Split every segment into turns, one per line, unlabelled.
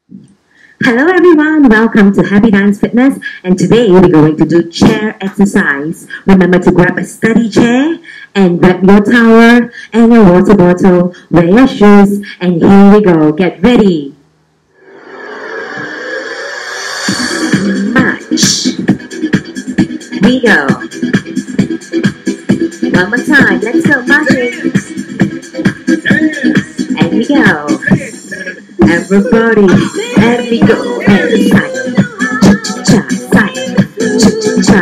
Hello everyone, welcome to Happy Dance Fitness, and today we're going to do chair exercise. Remember to grab a study chair and grab your towel and your water bottle, wear your shoes, and here we go. Get ready. March. We go. One more time, let's go marching. And we go. Everybody, and we go, and side, cha-cha-cha, side, cha-cha-cha,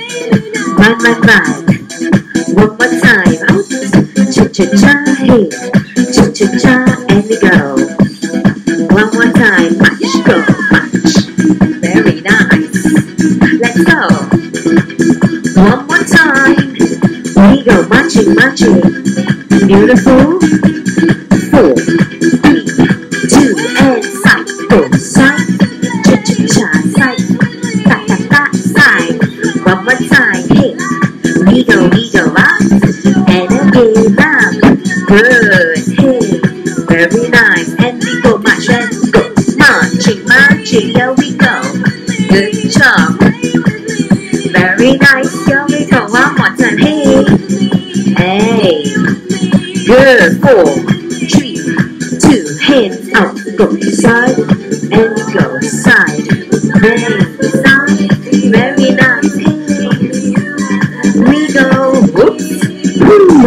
run, one more time, out, cha-cha-cha, hey, cha-cha-cha, and we go, one more time, march, go, march, very nice, let's go, one more time, we go, marching, beautiful, 4, 3, 2, and side, go, side, cha-cha-cha, side, ta-ta-ta, side, one more time, hey, we go up, and again up, good, hey, very nice, and we go, march, and go, marching, here we go, good job, very nice, here we go, one more time, hey, good, 4, 3, 2, hands out, go side, and go side, very nice, we go, whoops, woo,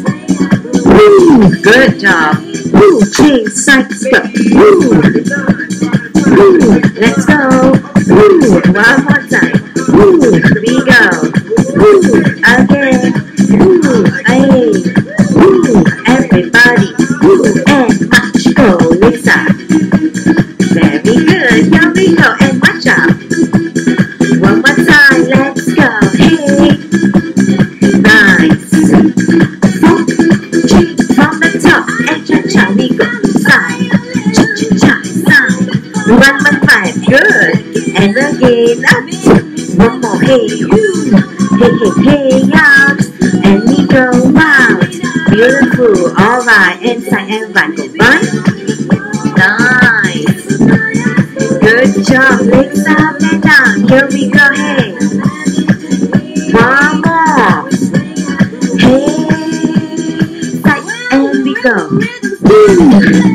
woo, good job, woo, change side step, woo, woo, let's go, woo, one more time, woo, we go, woo, again, woo, hey, woo, everybody, woo, and march, go, Lisa, very good, here we go, and march up, one more time, let's go, hey, nice, 4, 3, from the top, and cha-cha, we go, side, cha-cha-cha, side, 1 more time, good, and again, up, one more, hey, woo, hey, out, and we go out, beautiful, alright, inside and right, go right, nice, good job, legs up and down, here we go, hey, one more, hey, side, and we go, woo,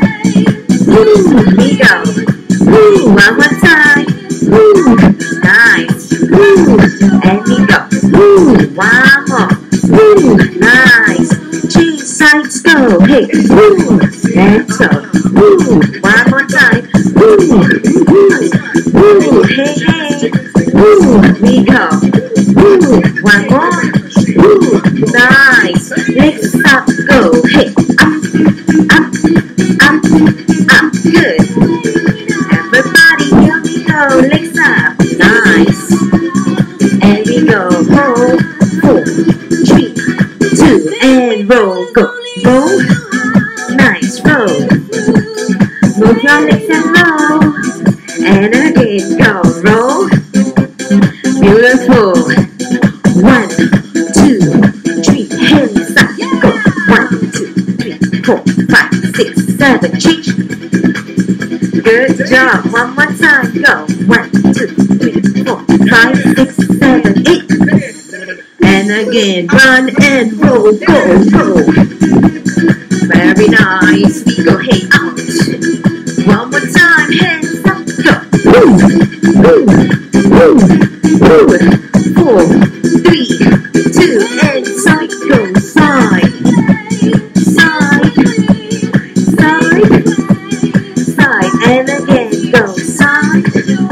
we go, woo, one more time, woo, nice, woo, and we go, woo, one more, woo, nice, change sides, go, hey, woo, let's go, woo, one more time, woo, woo, hey, woo, we go, woo, one more, woo, nice, legs up, go, hey, up, good, everybody, here we go, legs up, nice, and we go, hold, 4, 3, 2, and roll, go, roll, nice, roll, move your legs and roll, and again, go, roll, beautiful, 1, 2, 3, hands up, go, 1, 2, 3, 4, 5, 6, 7, change, good job, one more time, go, 1, 2, 3, 4, 5, 6, 7, 8, and again, run and roll, go, very nice, we go, hey, out, one more time, hands up, go, woo, 4, 3, 2, and side, go, side, and again, go, side,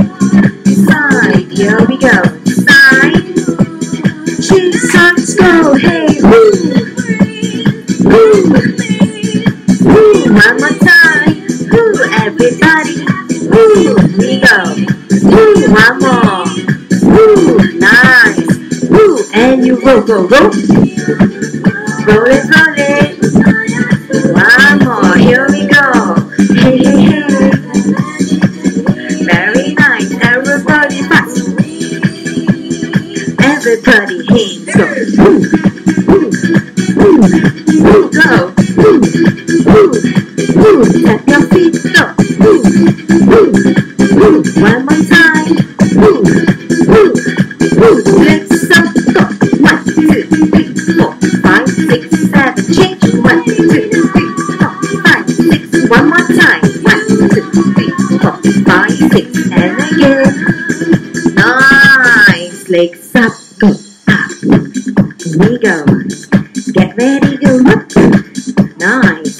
here we go, side, change sides, go, hey, woo, one more time, woo, everybody, woo, we go, woo, one more, woo, nice, woo, and you roll, go, roll it, one more, here we go, hey, very nice, everybody fast, everybody hands go, go, tap your feet, go,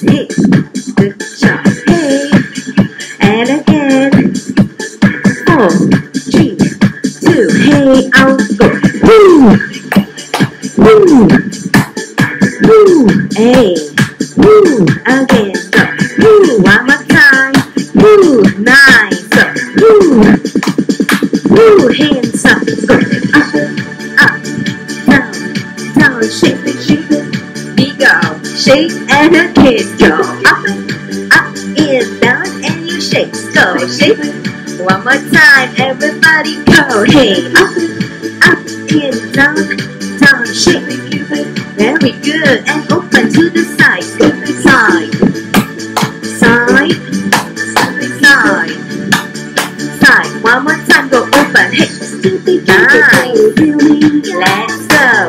hey, good job, hey, and again, 4, 3, 2, hey, out, go, woo, woo, woo, hey, woo, again, go, woo, one more time, woo, nice, go, woo, woo, hands up, go, up, down, down, shake, shake, we go, shake, and again, go, up, and down, and you shake, go, shake, one more time, everybody go, hey, up, and down, down, shake, very good, and open to the side, go, side, side, side, side, one more time, go open, hey, nice, let's go,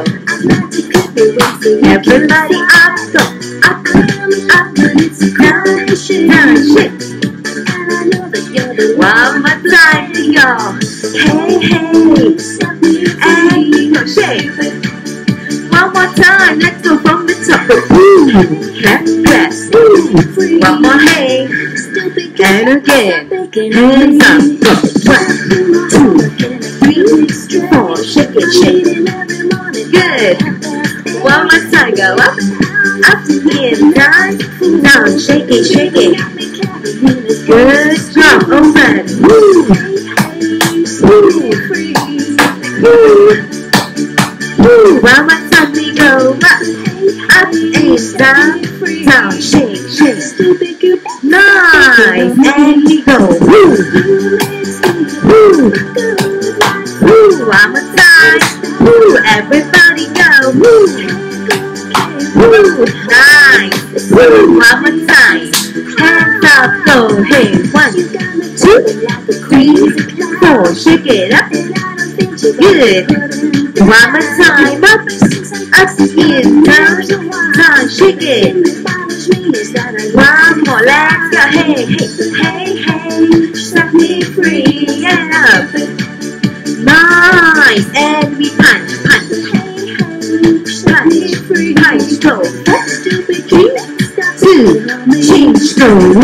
everybody up, go, up, down, shake, one more time, we go, hey, hey, and we go, shake, one more time, let's go from the top, go, woo, left, left, woo, one more, hey, and again, hands up, go, 1, 2, 3, 4, shake it, shake it, good, one more time, go up, and down, down, shake it, shake it, good, strong, open, woo, woo, woo, woo, one more time, we go up, and down, down, shake, shake, nice, and we go, woo, woo, woo, one more time, woo, everybody go, woo, woo, nice, woo, one more time, hands up, go, hey, 1, 2, 3, 4, shake it up, good, one more time, up, and down, down, shake it, one more, let's go, hey, hey, hey, hey, set me free, and up, nice, and we punch, punch, punch, go, 3, 2, change, go, 1,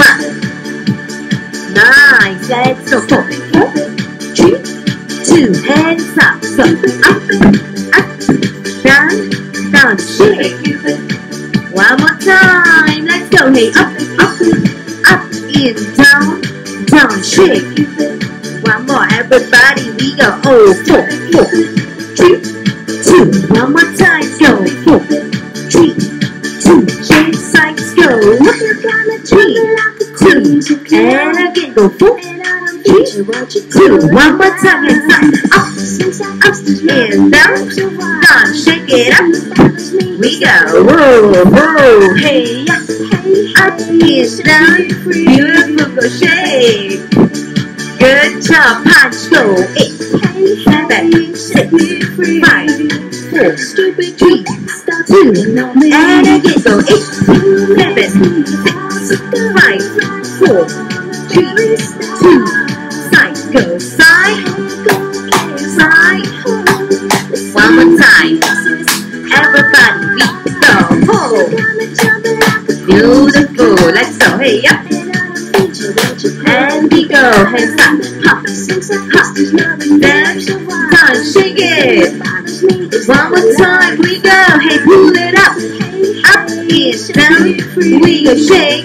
nice, let's go, 4, 3, 2, hands up, go, up, down, down, shake, one more time, let's go, hey, up, and down, down, shake, one more, everybody, we go, oh, 4, 3, 2, one more time, go, 4, 3, 2, change sides, go, 3, 2, and again, go, 4, 3, 2, one more time, hands up, and down, down, shake it up, we go, whoa, whoa, hey, up, and down, beautiful, go, shake, good job, punch, go, 8, 7, 6, 5, 4, 3, 2, and again, go, 8, 7, 6, 5, 4, 3, 2, side, go, side, side, one more time, everybody, we go, oh, beautiful, let's go, hey, up, and we go, hands up, hop, hop, down, down, shake it, one more time, we go, hey, pull it up, and down, we go, shake,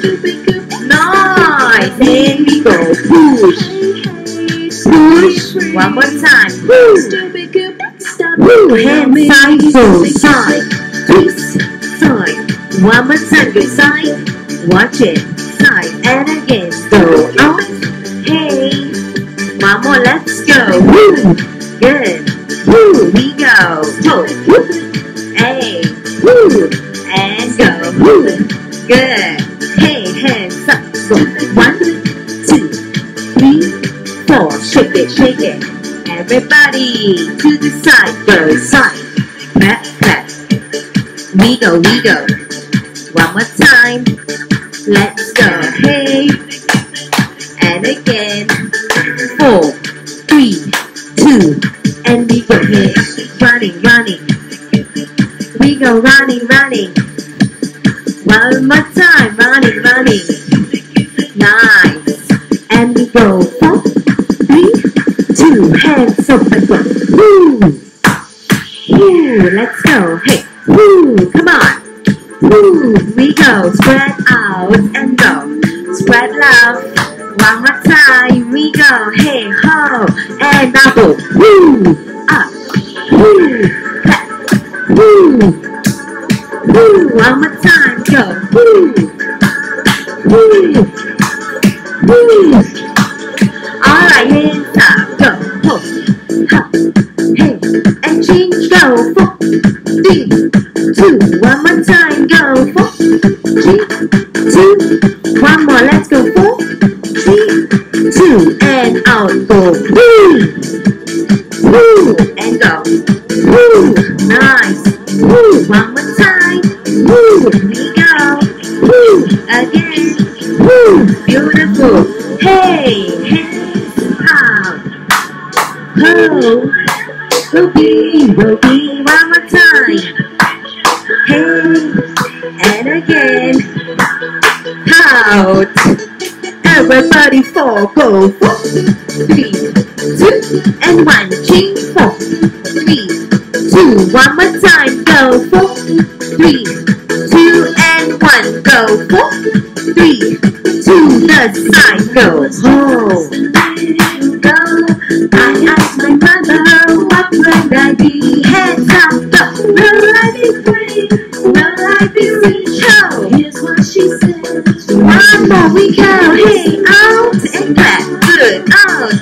nice, and we go, push, push, one more time, woo, hands side, go, side, twist, side, one more time, go, side, watch it, side, and again, go out, hey, one more, let's go, woo, good, woo, we go, toe, woo, hey, woo, and go, woo, good, hey, hands up, go, 1, 2, 3, 4, shake it, everybody, to the side, go, side, back, back, we go, one more time, let's go, hey, and again, 4, 3, 2, and we go, hey, running, we go, running, one more time. and running. Nice. And we go 4, 3, 2, hands up and go. Woo! Woo! Let's go. Hey, woo! Come on. Woo! We go. Spread out and go. Spread love. One more time. We go. Hey, ho! And double. Woo! Up. Woo! Back. Woo! Woo! One more time. Go. Woo! Woo! Woo! Alright, hands up. Go. Ho! Ha! Hey! And change. Go. 4, 3, 2. One more time. Go. 4, 3, 2. One more. Let's go. 4, 3, 2. And out. Go. Woo! Woo! And go. Woo! Nice. Woo! One more time. Woo! We go. Woo! Again. Woo! Beautiful. Hey! Hands out. Ho! Boogie! Boogie! One more time. Hey! And again. Out. Everybody 4. Go. 4, 3, 2, and 1. Change. 4, 3, 2. One more time. Go. 4, 3, 2, and 1. Go. 4, 3, 2. The side. Go. Oh. Go. I asked my mother, what would I be? Hands up. Go. Will I be free? Will I be free? Show. Here's what she said. One more. We go. Hey, out and clap. Good. Out.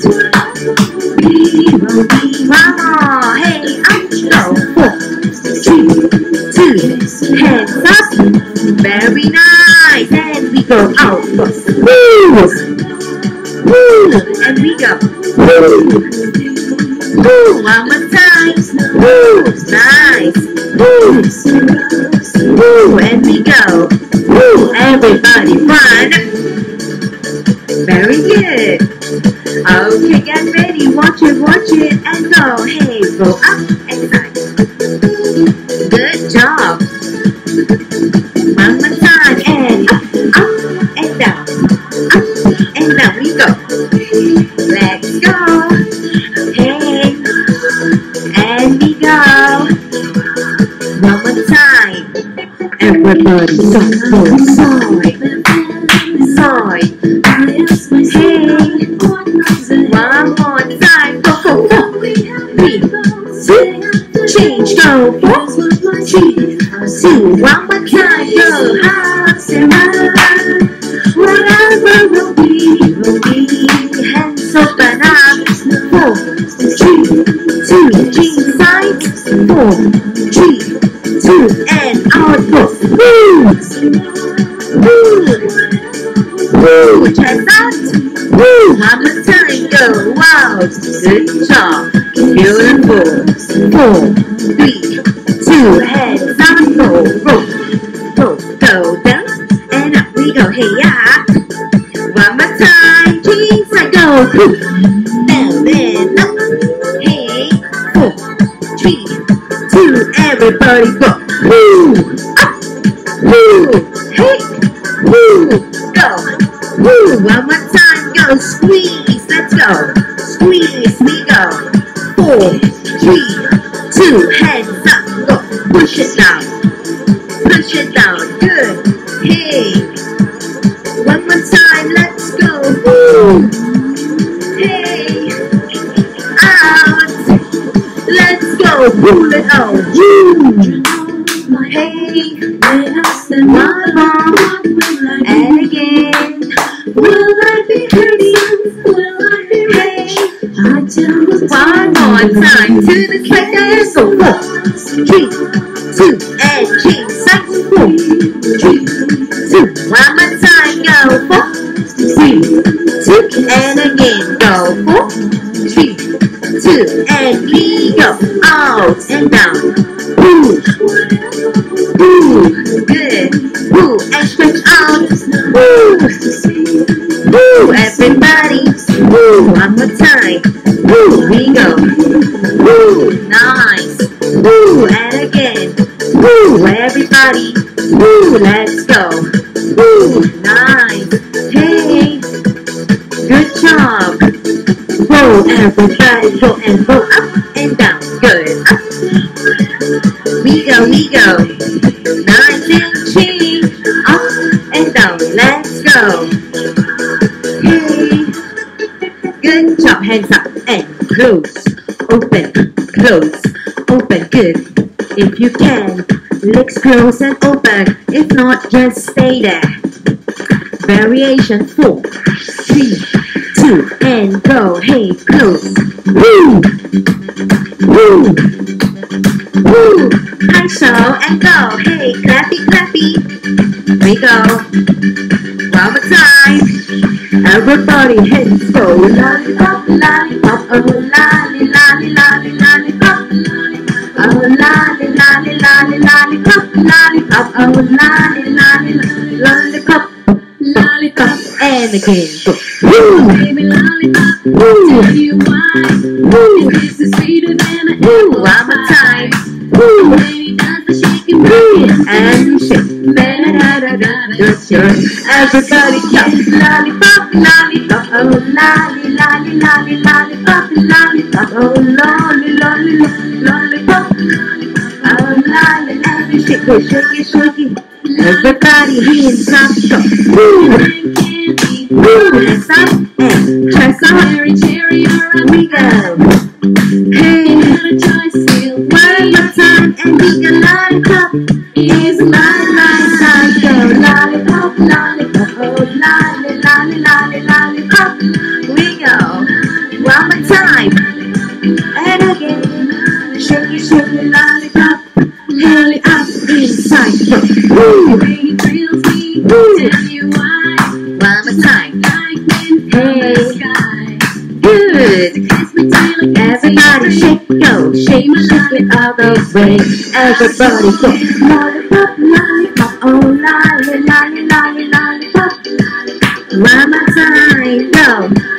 One more. Hey, up. Go. 4, 3, 2. Hands up. Very nice. And we go out. Woo! Woo! And we go. Woo! Woo! One more time. Woo! Nice. Woo! Woo! And we go. Woo! Everybody run. Very good. Okay, get ready. Watch it, and go. Hey, go up and side. Good job. One more time, and up, and down. Up, and down we go. Let's go. Hey, and we go. One more time. Everybody, side, side. Hey, one more time. Go, go, go. 3, 2, change. Go. 4, 3, 2. One more time. Go. House and run. Whatever will be. Hands open up. 4, 3, 2. Change sides. 4, 3, 2. And out. Go. Woo! Woo! Woo! Chest out. Woo! One more time. Go. Wow! Good job. Beautiful. 4, 3, 2. Hands up. Go. Roll. Go down. And up we go. Hey, yeah. One more time. Change side. Go. Down and up. Hey. 4, 3, 2. Everybody go. Woo! Up. Woo! Hey. Woo! Go. Woo! One more time. Go. Squeeze. Let's go. Squeeze. We go. 4, 3, 2. Hands up. Go. Push it down. Push it down. Good. Hey. One more time. Let's go. Woo! Hey. Out. Let's go. Pull it out. Woo! Hey. One more. And again. Will I be happy? Will I be rich? One more time. To the side. Dance. So 4, 3, 2. And change sides. 4, 3, 2. One more time. Go. 4, 3, 2. And again. Go. 4, 3, 2. And we go. Out and down. Woo! Woo! Good. Woo! And stretch out. Woo! Woo! Everybody. Woo! One more time. Woo! We go. Woo! Nice. Woo! And again. Woo! Everybody. Woo! Let's go. Woo, nice. Hey, good job. Roll, everybody, roll and roll up and down. Good. Up. We go. Nice and change. Up and down. Let's go. Hey, good job. Hands up and close. Open, close, open. Good. If you can, legs close and open. If not, just stay there. Variation 4, 3, 2, and go. Hey, close. Woo! Woo! Woo! High show and go. Hey, clappy, clappy. We go. One more time. Everybody, hands go. Lollipop, lollipop, oh lolly, lolly, lolly, lollipop. Oh lolly, lolly, lolly, lollipop, lollipop, oh lolly, lolly, lollipop, lollipop, and again go. Woo! Baby lollipop, woo! Tell you why. Woo! This is sweeter than a woo! One more time. Woo! Baby does the shaking, woo! And shake. That's yours. Everybody jump. Lollipop, lollipop, oh lolly, lolly, lolly, lollipop, lollipop, oh lolly, lolly, lollipop, oh lolly, and shake it, shake it, shake it. Everybody hands up, go. Woo! Woo! Hands up and chest up. We go. Hey, one more time and we go lollipop. Is my side go. Lollipop, lollipop, oh lolly, lolly, lolly, lollipop. We go. One more time. And again. Shake it, lollipop. Hurry up inside. Woo! Woo! One more time. Hey. Good. Everybody shake, go. Shake it all the way. Everybody go. Lollipop, lollipop, oh lolly, lolly, lolly, lollipop. One more time, go.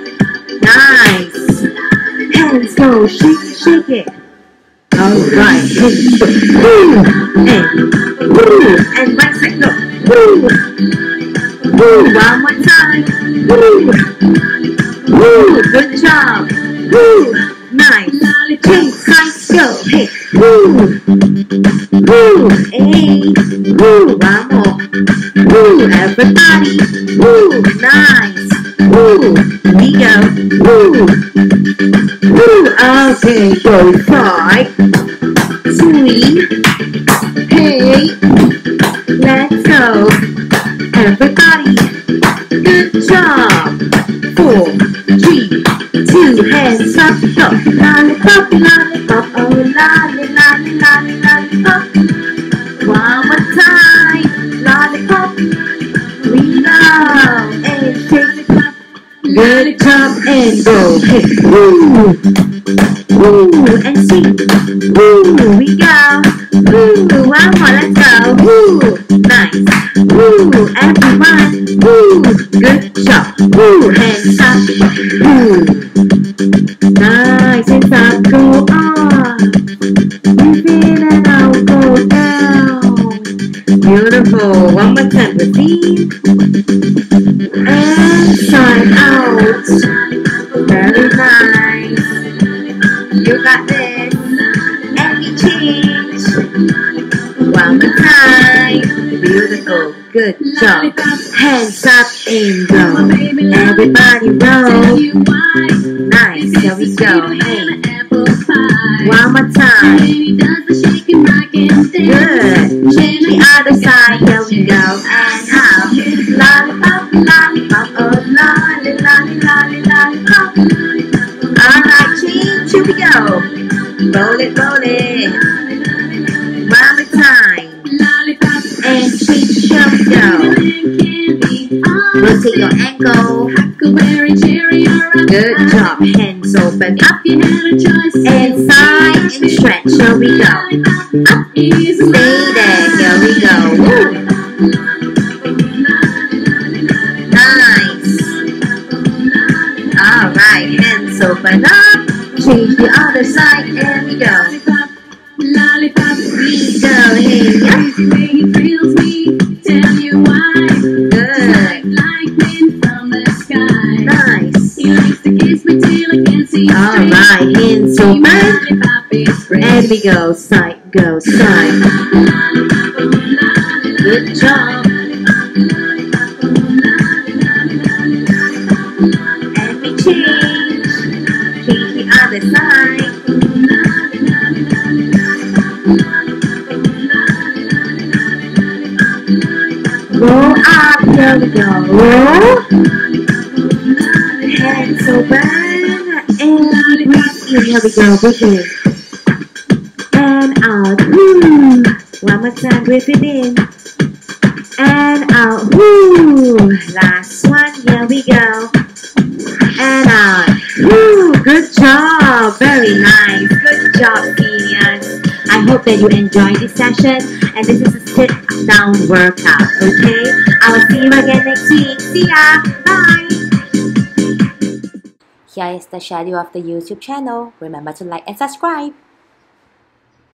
Nice. Hands go, shake it. Alright, hands go. Woo, and right side go. Woo, woo, one more time. Woo, woo, good job. Woo, nice. Change sides, go. Hey, woo, woo, hey, woo, one more. Woo, everybody. Woo, nice. Woo, we go. Woo, woo, okay, go 5, 3, hey, let's go. Everybody, good job. 4, 3, 2, hands up, go. Lollipop, lollipop, oh lolly, lolly, lolly, lollipop. One more time, lollipop. We go, and shake it up. Good job, and go. Hey, woo, woo, and sing. Woo, we go. Woo, one more, let's go. Woo, nice. Woo, everyone. Woo, good job. Woo, hands up. Woo, nice. Hands up, go on. Breathe in and out, go down. Beautiful. One more time, repeat. And side out. Very nice. You got this. And we change. One more time. Beautiful. Good job. Hands up and go. Everybody roll. Nice. Here we go. Hey. One more time. Good. Change the other side. Here we go. And out. Lollipop, lollipop. Oh, lolly, lolly, lolly, lollipop. Alright, change. Here we go. Roll it, roll it. One more time. And change. Here we go. Rotate your ankle. Good job. Hands open up. And side and stretch. Here we go. Up. Stay there. Here we go. Woo. Nice. Alright. Hands open up. Change the other side. And we go. We go. Hey. Up. Good movement. And we go side, go side. Good job. And we change the other side. Roll up, here we go. Roll. Hands open. And breathe in, here we go. Breathe in. And out. Woo. One more time, breathe it in. And out. Woo. Last one, here we go. And out. Woo. Good job. Very nice. Good job, seniors. I hope that you enjoyed this session. And this is a sit-down workout, okay? I will see you again next week. See ya. Bye. Here is the schedule of the YouTube channel. Remember to like and subscribe.